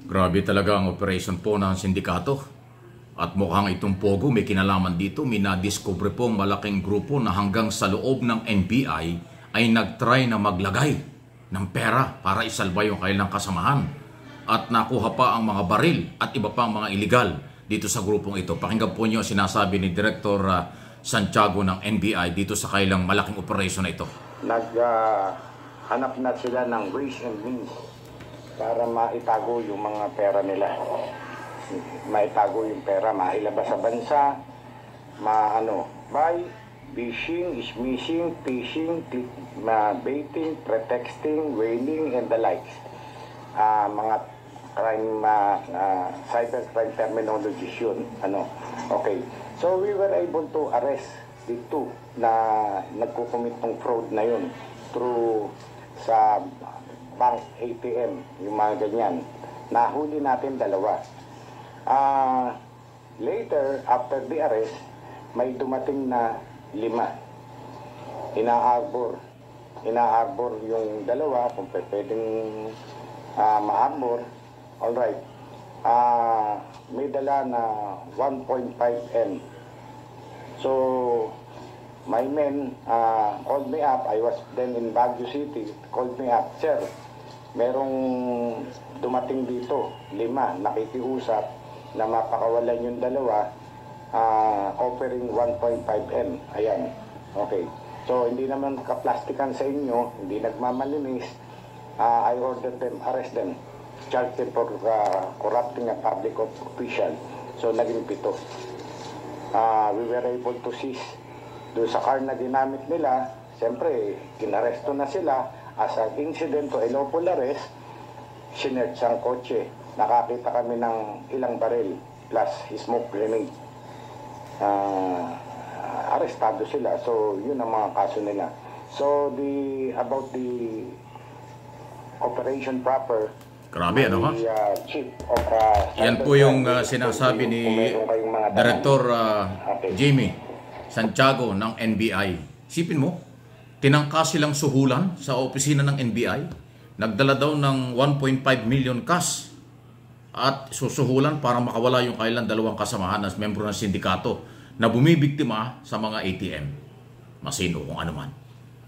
Grabe talaga ang operation po ng sindikato. At mukhang itong Pogo may kinalaman dito. May na-discover po malaking grupo na hanggang sa loob ng NBI ay nag-try na maglagay ng pera para isalba yung kailang kasamahan. At nakuha pa ang mga baril at iba pang mga illegal dito sa grupong ito. Pakinggan po niyo sinasabi ni Director Santiago ng NBI dito sa kailang malaking operation na ito. Hanap na sila ng ways and means para maitago yung mga pera nila. Maitago yung pera, mailabas sa bansa, buy, phishing, smishing, phishing, baiting, pretexting, whaling, and the likes. Mga crime, cybercrime terminologies yun. Okay. So we were able to arrest dito na nagkukumit ng fraud na yun through sa bank ATM, yung mga ganyan. Nahuli natin 2. Later, after the arrest, may dumating na 5. Ina-arbor yung 2 kung pwedeng ma-arbor. Alright. May dala na 1.5M. So, my men called me up. I was then in Baguio City. Called me up, "Sir, merong dumating dito, 5, nakikiusap na mapakawalan yung 2, offering 1.5M. Ayan. Okay. So, hindi naman kaplastikan sa inyo, hindi nagmamalinis. I ordered them, arrest them, charge them for corrupting a public official. So, naging 7. We were able to seize doon sa car na ginamit nila. Siyempre, kinaresto na sila. As an incident to a lawful arrest, sinerge ang kotse. Nakakita kami ng ilang baril plus smoke grenade. Arestado sila. So, yun ang mga kaso nila. So, about the operation proper, grabe, ha? Chief of yan po yung sinasabi ni Director Jamie Santiago ng NBI. Isipin mo, tinangka silang suhulan sa opisina ng NBI. Nagdala daw ng 1.5 million cash at susuhulan para makawala yung kailang 2 kasamahan na membro ng sindikato na bumibiktima sa mga ATM. Masino kung ano man.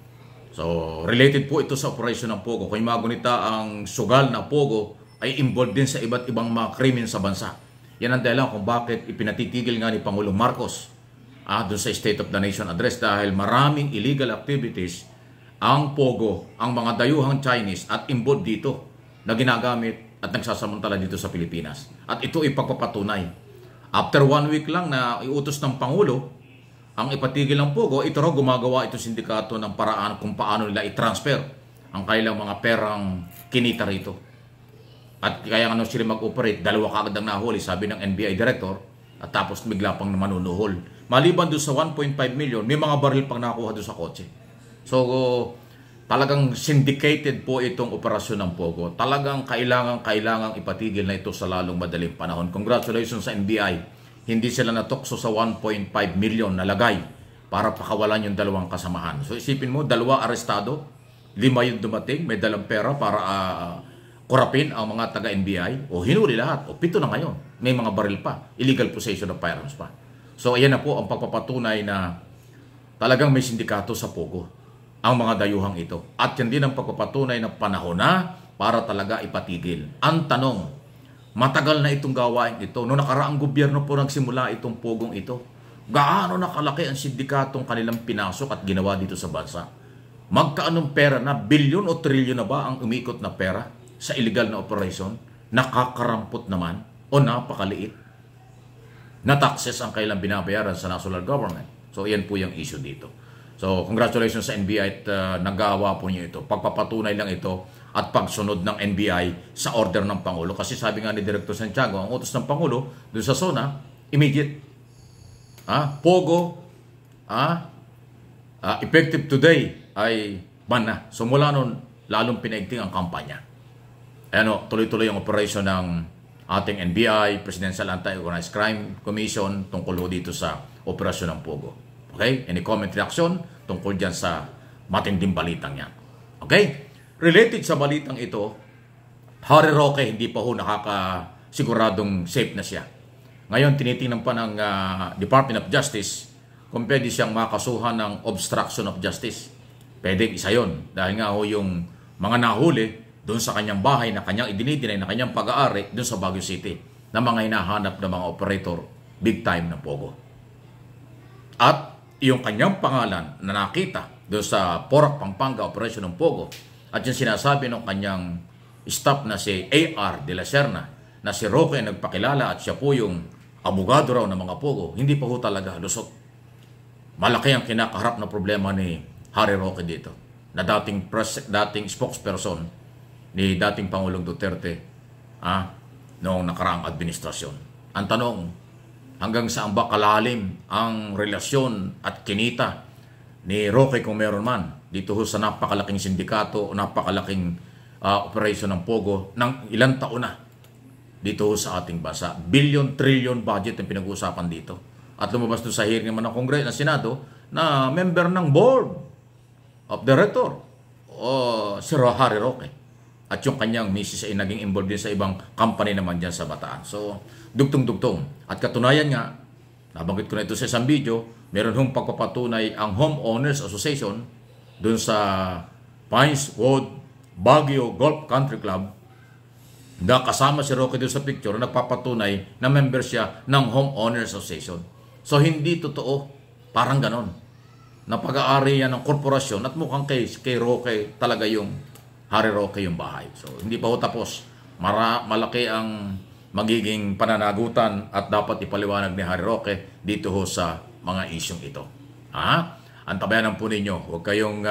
So, related po ito sa operasyon ng Pogo. Kung magunita ang sugal na Pogo ay involved din sa iba't ibang mga krimen sa bansa. Yan ang dahilan kung bakit ipinatitigil nga ni Pangulong Marcos doon sa State of the Nation Address dahil maraming illegal activities ang Pogo, ang mga dayuhang Chinese at involved dito na ginagamit at nagsasamantala dito sa Pilipinas. At ito ay pagpapatunay. After 1 week lang na iutos ng Pangulo ang ipatigil ng Pogo, ito raw gumagawa ito sindikato ng paraan kung paano nila i-transfer ang kailang mga perang kinita rito. At kaya sila mag-operate, 2 kaagad ang nahuli, sabi ng NBI Director, at tapos bigla pang manunuhol. Maliban doon sa 1.5 million, may mga baril pang nakuha doon sa kotse. So, talagang syndicated po itong operasyon ng Pogo. Talagang kailangang ipatigil na ito sa lalong madaling panahon. Congratulations sa NBI. Hindi sila natukso sa 1.5 million na lagay para pakawalan yung 2 kasamahan. So isipin mo, 2 arestado, 5 yung dumating, may dalang pera para kurapin ang mga taga-NBI. O hinuli lahat. O 7 na ngayon. May mga baril pa. Illegal possession of firearms pa. So ayan na po ang pagpapatunay na talagang may sindikato sa Pogo ang mga dayuhang ito. At yan din ang pagpapatunay na panahon na para talaga ipatigil. Ang tanong, matagal na itong gawain ito. Noong nakaraang gobyerno po nagsimula itong Pogong ito. Gaano nakalaki ang sindikatong kanilang pinasok at ginawa dito sa bansa? Magkaanong pera na? Bilyon o trilyon na ba ang umikot na pera sa illegal na operation? Nakakarampot naman o napakaliit na taxes ang kailang binabayaran sa national government. So, yan po yung issue dito. So, congratulations sa NBI at nagawa po niyo ito. Pagpapatunay lang ito at pagsunod ng NBI sa order ng Pangulo. Kasi sabi nga ni Director Santiago, ang utos ng Pangulo doon sa zona, immediate. Pogo, effective today ay ban na. So, mula nun, lalong pinaigting ang kampanya. Tuloy-tuloy ang operasyon ng ating NBI, Presidential Anti-Organized Crime Commission, tungkol dito sa operasyon ng Pogo. Okay? Any comment, reaction tungkol dyan sa matinding balitang yan? Okay? Related sa balitang ito, Harry Roque hindi pa ho nakakasiguradong safe na siya. Ngayon, tinitingnan pa ng Department of Justice kung pwede siyang makasuhan ng obstruction of justice. Pwede isa yun. Dahil nga ho yung mga nahuli doon sa kanyang bahay na kanyang idinidinay na kanyang pag-aari doon sa Baguio City na mga hinahanap ng mga operator big time ng Pogo. At yung kanyang pangalan na nakita doon sa Porac, Pampanga operation ng Pogo at yung sinasabi ng kanyang staff na si A.R. de la Serna na si Roque ay nagpakilala at siya po yung abogado raw ng mga Pogo, hindi pa ho talaga lusot. Malaki ang kinakaharap na problema ni Harry Roque dito na dating spokesperson ni dating Pangulong Duterte noong nakaraang administrasyon. Ang tanong, hanggang saan ba kalalim ang relasyon at kinita ni Roque kung meron man dito ho sa napakalaking sindikato o napakalaking operasyon ng Pogo ng ilang taon na dito ho sa ating bansa. Billion-trillion budget ang pinag-uusapan dito. At lumabas doon sa hearing naman ng Kongreso, ng Senado, na member ng board of director si Harry Roque. At yung kanyang misis ay naging involved din sa ibang company naman dyan sa Bataan. So, dugtong-dugtong. At katunayan nga, nabanggit ko na ito sa isang video, meron hong pagpapatunay ang Homeowners Association dun sa Pines Wood Baguio Golf Country Club na kasama si Roque doon sa picture na nagpapatunay na member siya ng Homeowners Association. So, hindi totoo. Parang ganon. Na pag-aari yan ng korporasyon at mukhang kay Roque talaga yung Harry Roque yung bahay. So, hindi pa ho tapos. Malaki ang magiging pananagutan at dapat ipaliwanag ni Harry Roque dito ho sa mga isyong ito. Antabayanan po ninyo. Huwag kayong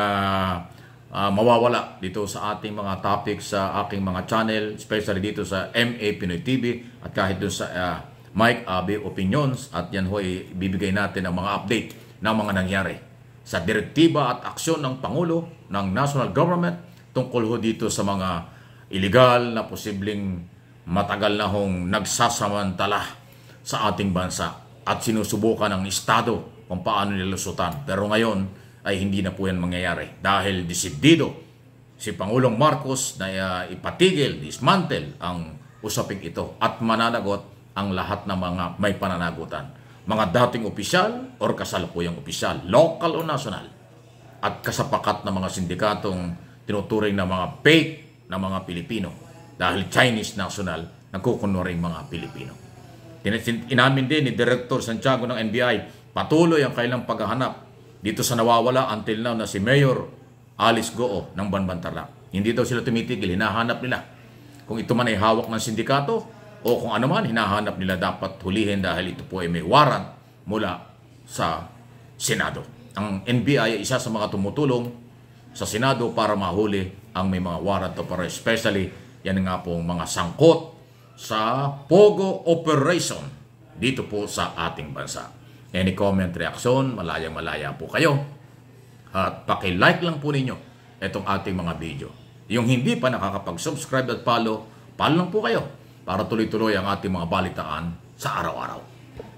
mawawala dito sa ating mga topics sa aking mga channel, especially dito sa MA Pinoy TV at kahit doon sa Mike Abe Opinions, at yan ho ay bibigay natin ang mga update ng mga nangyari sa direktiba at aksyon ng Pangulo ng National Government tungkol ho dito sa mga illegal na posibleng matagal na hong nagsasamantala sa ating bansa at sinusubukan ng Estado kung paano nilusutan. Pero ngayon ay hindi na po yan mangyayari dahil desidido si Pangulong Marcos na ipatigil, dismantle ang usaping ito at mananagot ang lahat ng mga may pananagutan. Mga dating opisyal o kasalukuyang opisyal, local o national, at kasapakat na mga sindikatong tinuturing na mga fake na mga Pilipino dahil Chinese national nagkukunwaring mga Pilipino. Inamin din ni Director Santiago ng NBI, patuloy ang kailang paghahanap dito sa nawawala until now na si Mayor Alice Goo ng Banbantarlac. Hindi daw sila tumitigil, hinahanap nila. Kung ito man ay hawak ng sindikato o kung ano man, hinahanap nila dapat hulihin dahil ito po ay may warrant mula sa Senado. Ang NBI ay isa sa mga tumutulong sa Senado para mahuli ang may mga warrant of arrest. Especially, yan nga po mga sangkot sa Pogo Operation dito po sa ating bansa. Any comment, reaction, malayang-malaya po kayo. At paki-like lang po ninyo itong ating mga video. Yung hindi pa nakakapag-subscribe at follow lang po kayo para tuloy-tuloy ang ating mga balitaan sa araw-araw.